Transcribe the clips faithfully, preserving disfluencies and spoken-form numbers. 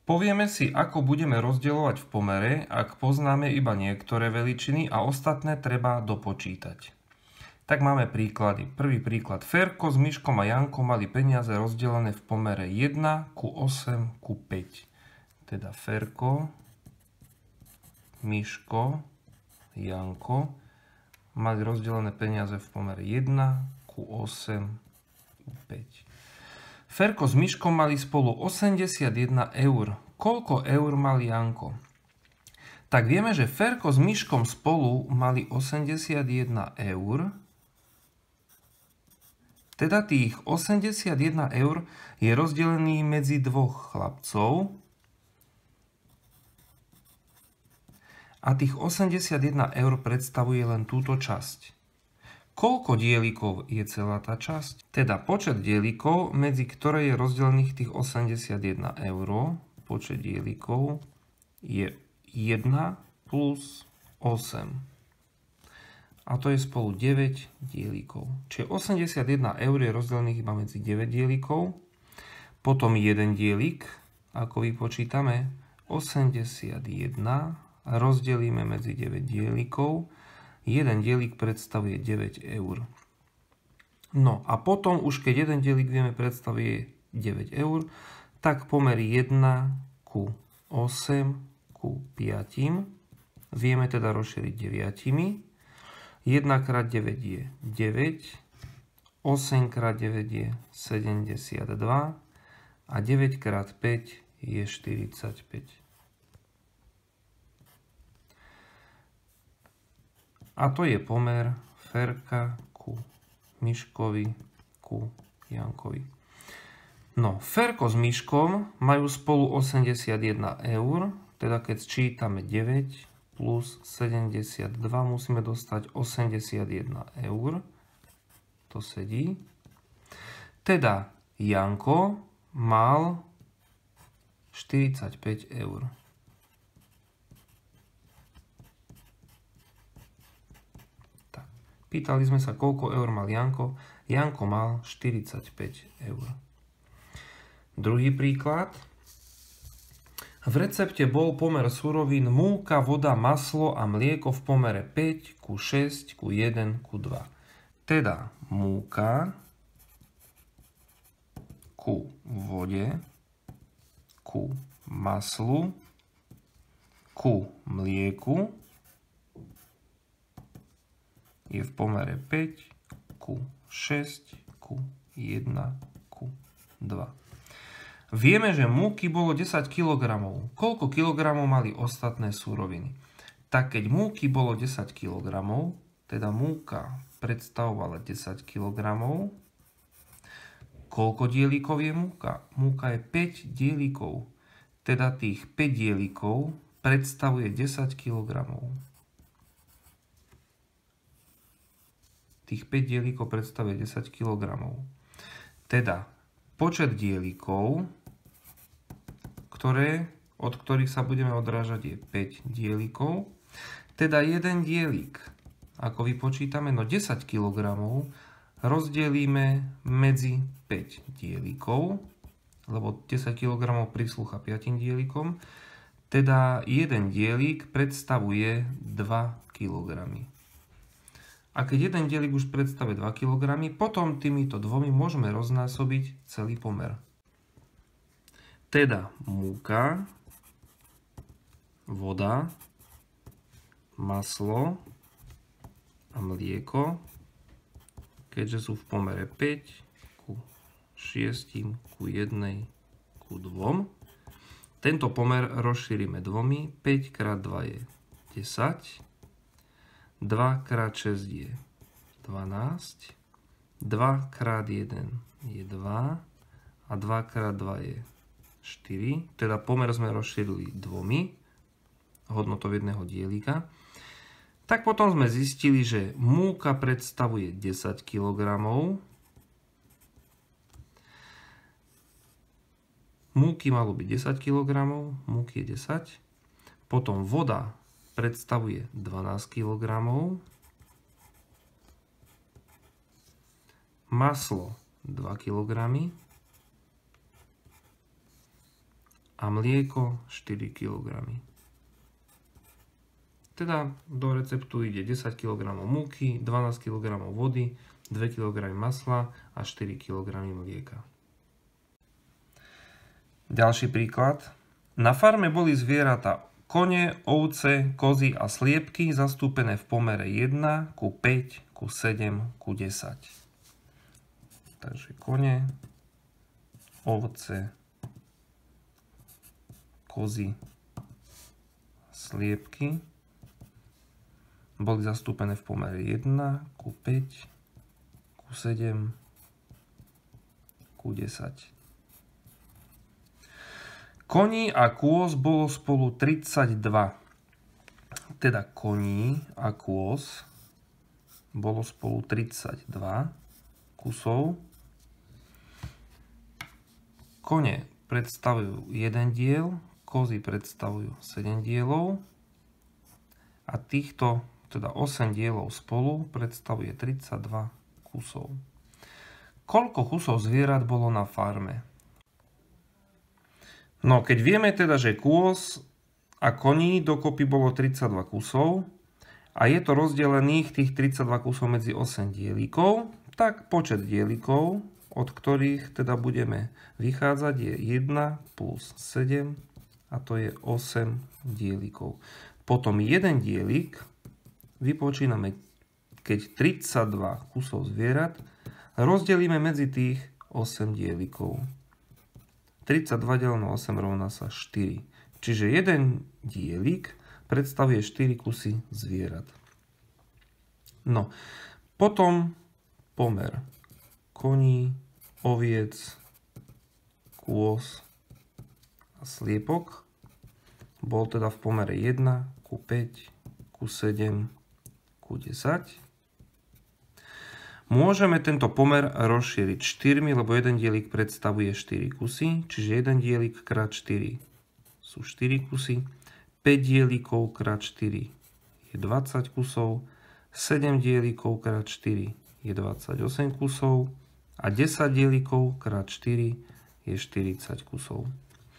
Povieme si, ako budeme rozdielovať v pomere, ak poznáme iba niektoré veličiny a ostatné treba dopočítať. Tak máme príklady. Prvý príklad. Ferko s Miškom a Jankom mali peniaze rozdelené v pomere jeden ku osem ku päť. Teda Ferko, Miško, Janko mali rozdelené peniaze v pomere jeden ku osem ku päť. Ferko s Miškom mali spolu osemdesiatjeden eur. Koľko eur mal Janko? Tak vieme, že Ferko s Miškom spolu mali osemdesiatjeden eur. Teda tých osemdesiatjeden eur je rozdelený medzi dvoch chlapcov. A tých osemdesiatjeden eur predstavuje len túto časť. Koľko dielikov je celá tá časť? Teda počet dielikov, medzi ktoré je rozdelených tých osemdesiatjeden eur, počet dielikov je jeden plus osem. A to je spolu deväť dielikov. Čiže osemdesiatjeden eur je rozdelených iba medzi deväť dielikov. Potom jeden dielik, ako vypočítame, osemdesiatjeden rozdelíme medzi deväť dielikov. Jeden dielik predstavuje deväť eur. No a potom, už keď jeden dielik vieme predstavuje deväť eur, tak pomer jeden ku osem ku päť vieme teda rozšíriť deviatimi. jeden krát deväť je deväť, osem krát deväť je sedemdesiatdva a deväť krát päť je štyridsaťpäť. A to je pomer Ferka ku Miškovi ku Jankovi. No, Ferko s Miškom majú spolu osemdesiatjeden eur, teda keď sčítame deväť plus sedemdesiatdva, musíme dostať osemdesiatjeden eur. To sedí. Teda Janko mal štyridsaťpäť eur. Pýtali sme sa, koľko eur mal Janko. Janko mal štyridsaťpäť eur. Druhý príklad. V recepte bol pomer surovín múka, voda, maslo a mlieko v pomere päť ku šesť ku jeden ku dva. Teda múka ku vode, ku maslu, ku mlieku je v pomere päť ku šesť ku jeden ku dva. Vieme, že múky bolo desať kilogramov. Koľko kilogramov mali ostatné súroviny? Tak keď múky bolo desať kilogramov, teda múka predstavovala desať kilogramov, koľko dielikov je múka? Múka je päť dielikov. Teda tých päť dielikov predstavuje desať kilogramov. Tých päť dielikov predstavuje desať kilogramov. Teda počet dielikov, ktoré, od ktorých sa budeme odrážať, je päť dielikov. Teda jeden dielik, ako vypočítame, no desať kilogramov rozdelíme medzi päť dielikov, lebo desať kilogramov prislúcha päť dielikom. Teda jeden dielik predstavuje dva kilogramy. A keď jeden dielik už predstavuje dva kilogramy, potom týmito dvomi môžeme roznásobiť celý pomer. Teda múka, voda, maslo a mlieko, keďže sú v pomere päť ku šesť ku jeden ku dva. Tento pomer rozšírime dvomi. päť krát dva je desať. dva krát šesť je dvanásť, dva krát jeden je dva a dva krát dva je štyri. Teda pomer sme rozšírili dvomi hodnotou jedného dielika. Tak potom sme zistili, že múka predstavuje desať kilogramov. Múky malo byť desať kilogramov, múky je desať. Potom voda predstavuje dvanásť kilogramov, maslo dva kilogramy, a mlieko štyri kilogramy. Teda do receptu ide desať kilogramov múky, dvanásť kilogramov vody, dva kilogramy masla a štyri kilogramy mlieka. Ďalší príklad. Na farme boli zvieratá kone, ovce, kozy a sliepky zastúpené v pomere jeden ku päť ku sedem ku desať. Takže kone, ovce, kozy, sliepky boli zastúpené v pomere jeden ku päť ku sedem ku desať. Koní a kôz bolo spolu tridsaťdva. Teda koní a kôz bolo spolu tridsaťdva kusov. Kone predstavujú jeden diel, kozy predstavujú sedem dielov a týchto, teda osem dielov spolu, predstavuje tridsaťdva kusov. Koľko kusov zvierat bolo na farme? No, keď vieme teda, že kôz a koní dokopy bolo tridsaťdva kusov a je to rozdelených tých tridsaťdva kusov medzi osem dielikov, tak počet dielikov, od ktorých teda budeme vychádzať, je jeden plus sedem a to je osem dielikov. Potom jeden dielik vypočíname, keď tridsaťdva kusov zvierat rozdelíme medzi tých osem dielikov. tridsaťdva deleno osem rovná sa štyri. Čiže jeden dielik predstavuje štyri kusy zvierat. No, potom pomer koní, oviec, kôz a sliepok bol teda v pomere jeden ku päť ku sedem ku desať. Môžeme tento pomer rozšíriť štyrmi, lebo jeden dielik predstavuje štyri kusy, čiže jeden dielik krát štyri sú štyri kusy, päť dielikov krát štyri je dvadsať kusov, sedem dielikov krát štyri je dvadsaťosem kusov a desať dielikov krát štyri je štyridsať kusov.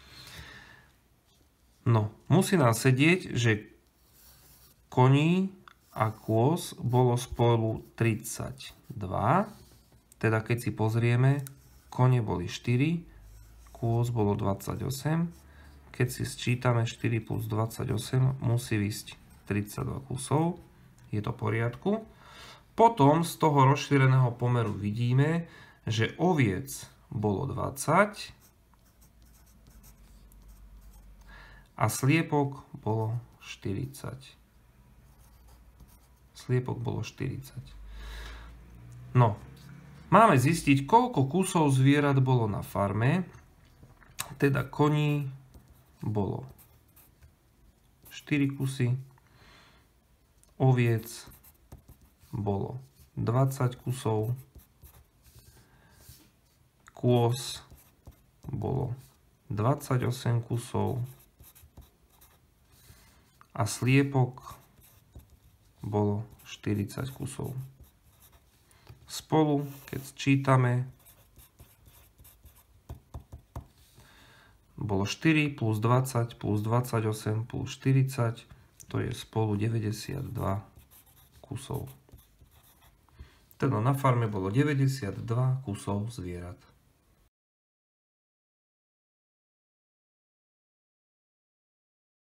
No, musí nám sedieť, že koní a kôz bolo spolu tridsaťdva, teda keď si pozrieme, kone boli štyri, kôz bolo dvadsaťosem, keď si sčítame štyri plus dvadsaťosem, musí ísť tridsaťdva kusov, je to v poriadku. Potom z toho rozšíreného pomeru vidíme, že oviec bolo dvadsať a sliepok bolo štyridsať. Sliepok bolo štyridsať. No, máme zistiť, koľko kusov zvierat bolo na farme. Teda koní bolo štyri kusy, oviec bolo dvadsať kusov, kôz bolo dvadsaťosem kusov a sliepok bolo štyridsať kusov. Spolu, keď sčítame, bolo štyri plus dvadsať plus dvadsaťosem plus štyridsať, to je spolu deväťdesiatdva kusov. Teda na farme bolo deväťdesiatdva kusov zvierat.